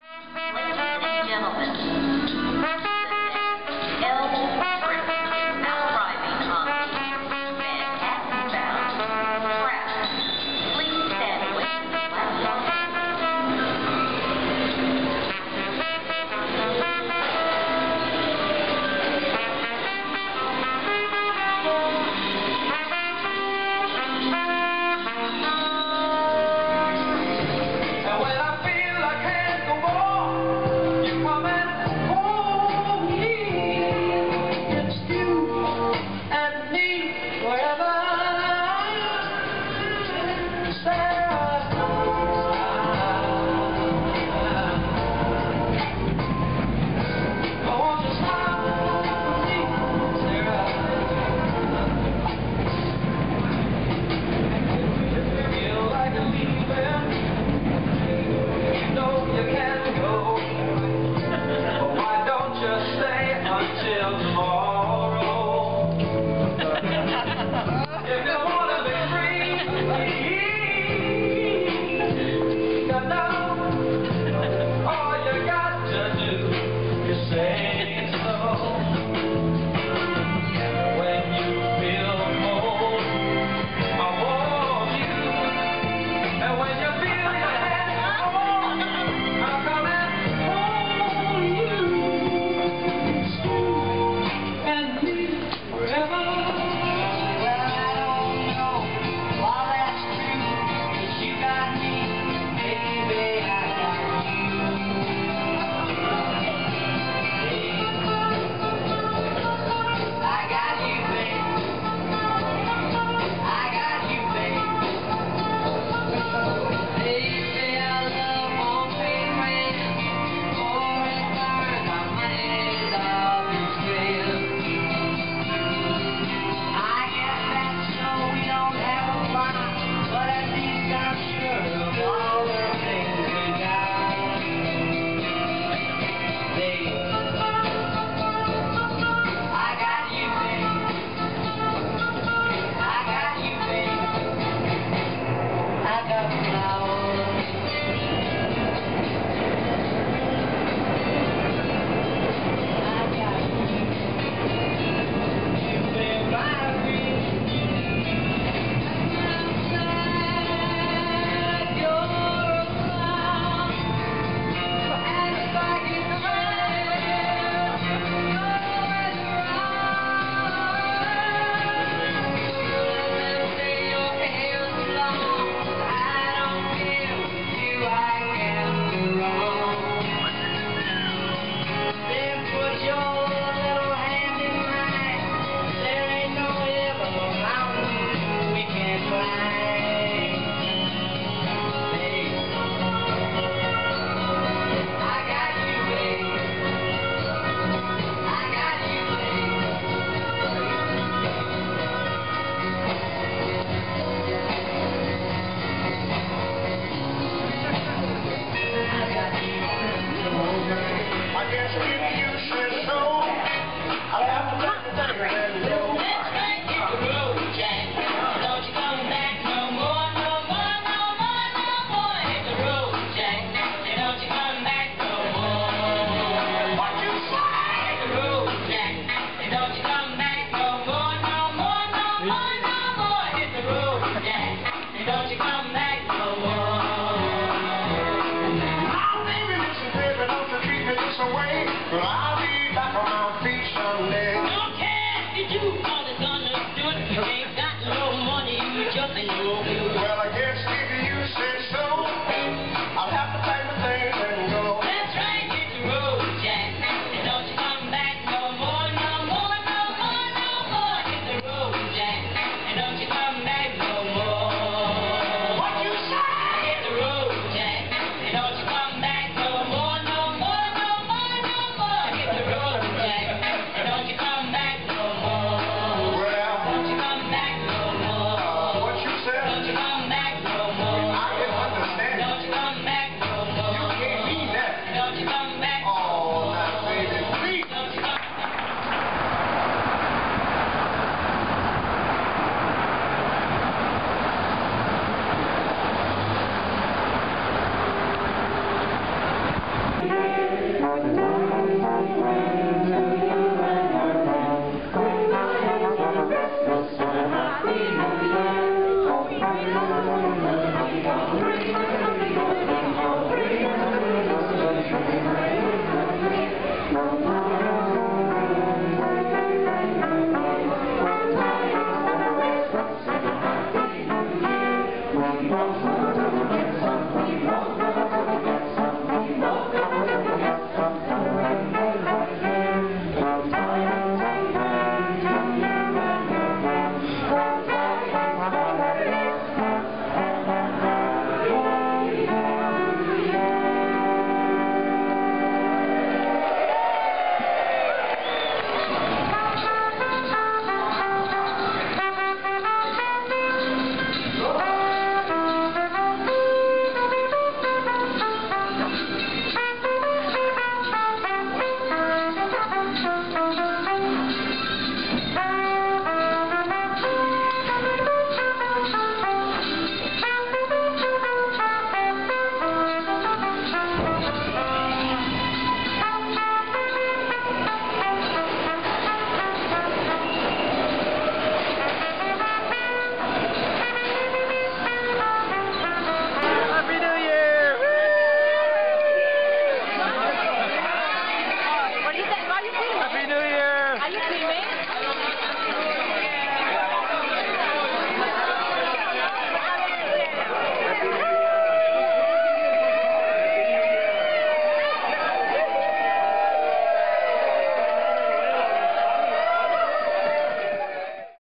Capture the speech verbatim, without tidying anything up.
and gentlemen, the next L trip is now arriving on the Manhattan-bound track. Please stand waiting for the platform. But I'll be back on my feet someday. Don't care if you do all this understood. You ain't got no money, you just ain't no good. Well, I guess if you say so, I'll have to pack my things and go. That's right, hit the road, Jack. And don't you come back no more, no more, no more, no more. Hit the road, Jack. And don't you come back no more. What you say? Hit the road, Jack. And don't you come back no more, no more, no more, no more. Hit the road, Jack. And don't you come back no more. Thank you.